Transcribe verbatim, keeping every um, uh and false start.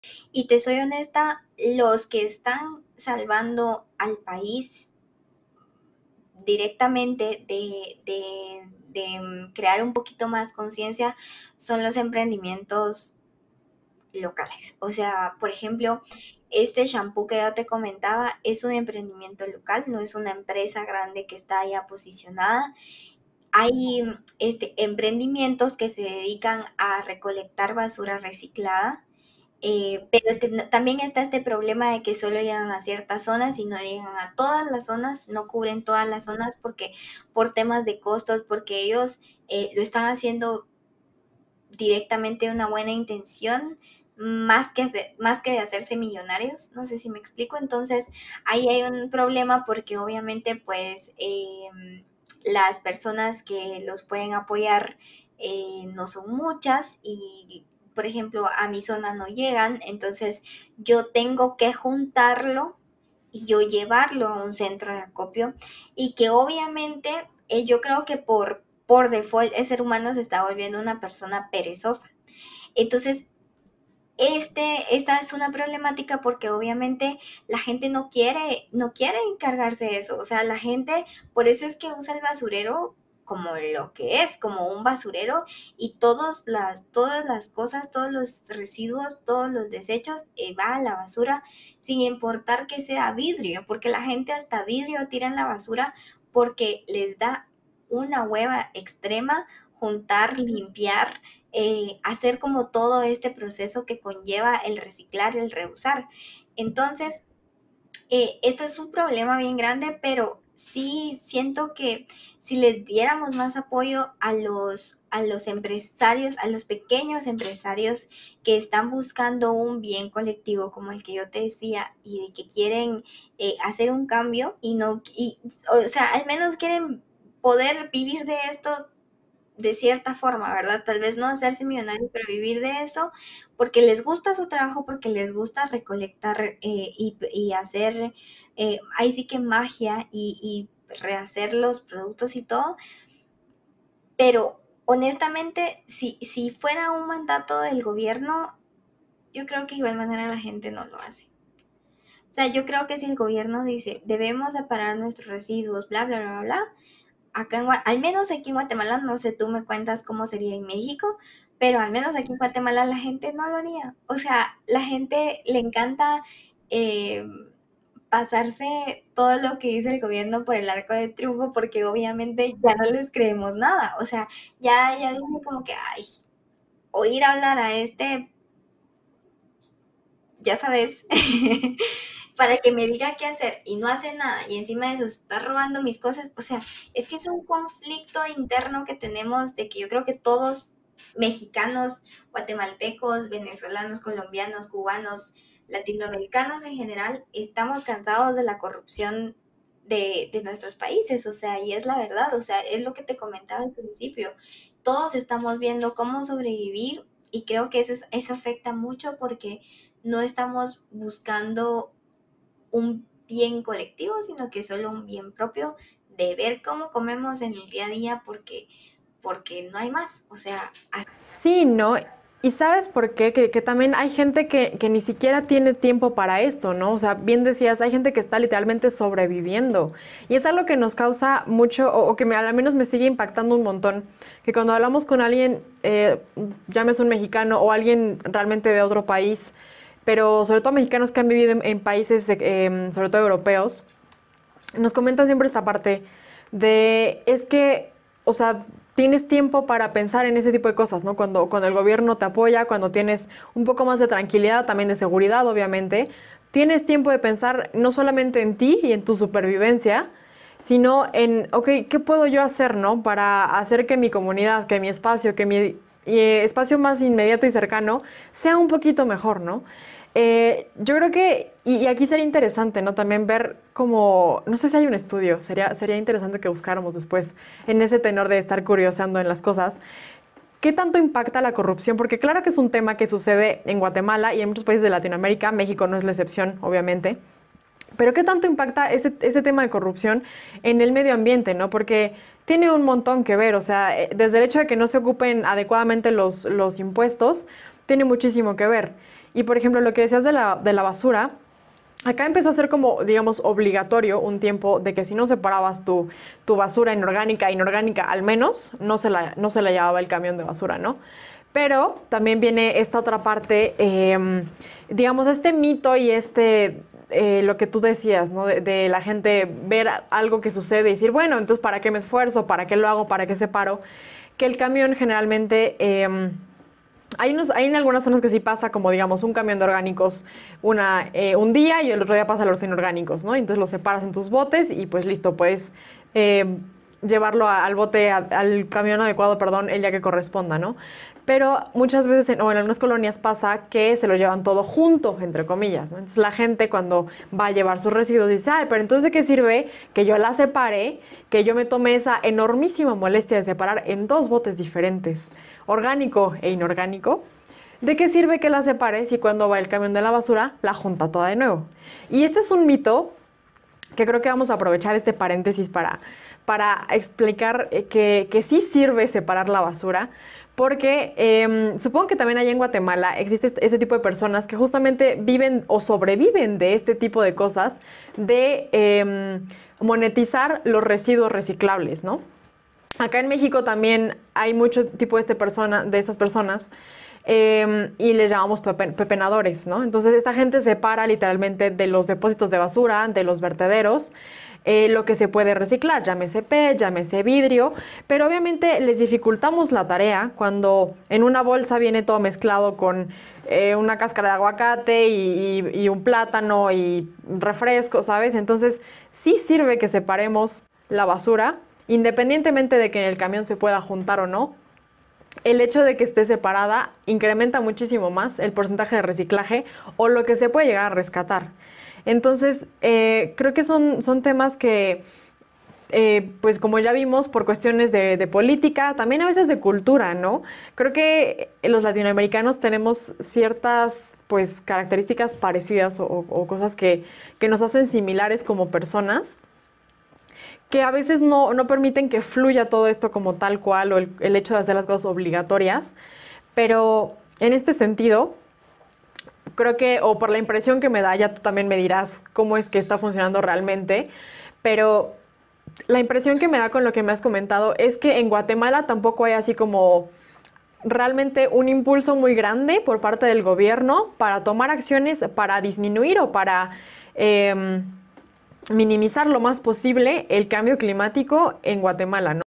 Y te soy honesta, los que están salvando al país directamente de, de, de mm, crear un poquito más conciencia son los emprendimientos locales. O sea, por ejemplo, este shampoo que yo te comentaba es un emprendimiento local, no es una empresa grande que está ya posicionada. Hay este, emprendimientos que se dedican a recolectar basura reciclada, eh, pero te- también está este problema de que solo llegan a ciertas zonas y no llegan a todas las zonas, no cubren todas las zonas porque por temas de costos, porque ellos eh, lo están haciendo directamente de una buena intención, más que, hacer- más que de hacerse millonarios, no sé si me explico. Entonces ahí hay un problema porque obviamente pues em, las personas que los pueden apoyar eh, no son muchas y por ejemplo a mi zona no llegan, entonces yo tengo que juntarlo y yo llevarlo a un centro de acopio y que obviamente eh, yo creo que por, por default el ser humano se está volviendo una persona perezosa. Entonces, este, esta es una problemática porque obviamente la gente no quiere, no quiere encargarse de eso. O sea, la gente, por eso es que usa el basurero como lo que es, como un basurero, y todos las, todas las cosas, todos los residuos, todos los desechos eh, va a la basura, sin importar que sea vidrio, porque la gente hasta vidrio tira en la basura porque les da una hueva extrema juntar, limpiar, eh, hacer como todo este proceso que conlleva el reciclar, el reusar. Entonces, eh, este es un problema bien grande, pero sí siento que si les diéramos más apoyo a los, a los empresarios, a los pequeños empresarios que están buscando un bien colectivo como el que yo te decía y de que quieren eh, hacer un cambio y no, y, o sea, al menos quieren poder vivir de esto de cierta forma, ¿verdad? Tal vez no hacerse millonario, pero vivir de eso porque les gusta su trabajo, porque les gusta recolectar eh, y, y, hacer, eh, ahí sí que magia y, y rehacer los productos y todo, pero honestamente, si, si fuera un mandato del gobierno, yo creo que de igual manera la gente no lo hace. O sea, yo creo que si el gobierno dice, debemos separar nuestros residuos, bla, bla, bla, bla, acá en, al menos aquí en Guatemala, no sé, tú me cuentas cómo sería en México, pero al menos aquí en Guatemala la gente no lo haría. O sea, la gente le encanta eh, pasarse todo lo que dice el gobierno por el arco de triunfo porque obviamente ya no les creemos nada. O sea, ya, ya dicen como que, ay, oír hablar a este, ya sabes, para que me diga qué hacer y no hace nada y encima de eso está robando mis cosas, o sea, es que es un conflicto interno que tenemos de que yo creo que todos mexicanos, guatemaltecos, venezolanos, colombianos, cubanos, latinoamericanos en general, estamos cansados de la corrupción de, de nuestros países, o sea, y es la verdad, o sea, es lo que te comentaba al principio, todos estamos viendo cómo sobrevivir y creo que eso, es- eso afecta mucho porque no estamos buscando un bien colectivo, sino que solo un bien propio de ver cómo comemos en el día a día porque, porque no hay más. O sea, Sí, ¿no? Y sabes por qué, que, que también hay gente que, que ni siquiera tiene tiempo para esto, ¿no? O sea, bien decías, hay gente que está literalmente sobreviviendo. Y es algo que nos causa mucho, o, o que me, al menos me sigue impactando un montón, que cuando hablamos con alguien, eh, llámese un mexicano o alguien realmente de otro país, pero sobre todo mexicanos que han vivido en, en países, eh, sobre todo europeos, nos comentan siempre esta parte de, es que, o sea, tienes tiempo para pensar en ese tipo de cosas, ¿no? Cuando, cuando el gobierno te apoya, cuando tienes un poco más de tranquilidad, también de seguridad, obviamente, tienes tiempo de pensar no solamente en ti y en tu supervivencia, sino en, ok, ¿qué puedo yo hacer, no? Para hacer que mi comunidad, que mi espacio, que mi eh, espacio más inmediato y cercano sea un poquito mejor, ¿no? Eh, yo creo que, y, y aquí sería interesante, ¿no? También ver como, no sé si hay un estudio, sería, sería interesante que buscáramos después en ese tenor de estar curioseando en las cosas. ¿Qué tanto impacta la corrupción? Porque claro que es un tema que sucede en Guatemala y en muchos países de Latinoamérica, México no es la excepción, obviamente. Pero ¿qué tanto impacta ese, ese tema de corrupción en el medio ambiente, ¿no? Porque tiene un montón que ver, o sea, eh, desde el hecho de que no se ocupen adecuadamente los, los impuestos, tiene muchísimo que ver. Y por ejemplo, lo que decías de la, de la basura, acá empezó a ser como, digamos, obligatorio un tiempo de que si no separabas tu, tu basura en orgánica e inorgánica, al menos, no se, la, no se la llevaba el camión de basura, ¿no? Pero también viene esta otra parte, eh, digamos, este mito y este, eh, lo que tú decías, ¿no? De, de la gente ver algo que sucede y decir, bueno, entonces, ¿para qué me esfuerzo? ¿Para qué lo hago? ¿Para qué separo? Que el camión generalmente... Eh, hay, unos, hay en algunas zonas que sí pasa como, digamos, un camión de orgánicos una, eh, un día y el otro día pasa los inorgánicos, ¿no? Entonces los separas en tus botes y pues listo, puedes eh, llevarlo a, al bote, a, al camión adecuado, perdón, el día que corresponda, ¿no? Pero muchas veces, en, o en algunas colonias pasa que se lo llevan todo junto, entre comillas, ¿no? Entonces la gente cuando va a llevar sus residuos dice, ay, pero entonces ¿de qué sirve que yo la separe, que yo me tome esa enormísima molestia de separar en dos botes diferentes, orgánico e inorgánico? ¿De qué sirve que la separe si cuando va el camión de la basura la junta toda de nuevo? Y este es un mito que creo que vamos a aprovechar este paréntesis para, para explicar que, que sí sirve separar la basura, porque eh, supongo que también allá en Guatemala existe este tipo de personas que justamente viven o sobreviven de este tipo de cosas, de eh, monetizar los residuos reciclables, ¿no? Acá en México también hay mucho tipo de, este persona, de estas personas eh, y les llamamos pepe, pepenadores, ¿no? Entonces esta gente separa literalmente de los depósitos de basura, de los vertederos, eh, lo que se puede reciclar, llámese P E T, llámese vidrio, pero obviamente les dificultamos la tarea cuando en una bolsa viene todo mezclado con eh, una cáscara de aguacate y, y, y un plátano y refresco, ¿sabes? Entonces sí sirve que separemos la basura, independientemente de que en el camión se pueda juntar o no. El hecho de que esté separada incrementa muchísimo más el porcentaje de reciclaje o lo que se puede llegar a rescatar. Entonces, eh, creo que son, son temas que, eh, pues como ya vimos, por cuestiones de, de política, también a veces de cultura, ¿no? Creo que los latinoamericanos tenemos ciertas, pues, características parecidas o, o cosas que, que nos hacen similares como personas, que a veces no, no permiten que fluya todo esto como tal cual, o el, el hecho de hacer las cosas obligatorias. Pero en este sentido, creo que, o por la impresión que me da, ya tú también me dirás cómo es que está funcionando realmente, pero la impresión que me da con lo que me has comentado es que en Guatemala tampoco hay así como realmente un impulso muy grande por parte del gobierno para tomar acciones para disminuir o para eh, minimizar lo más posible el cambio climático en Guatemala, ¿no?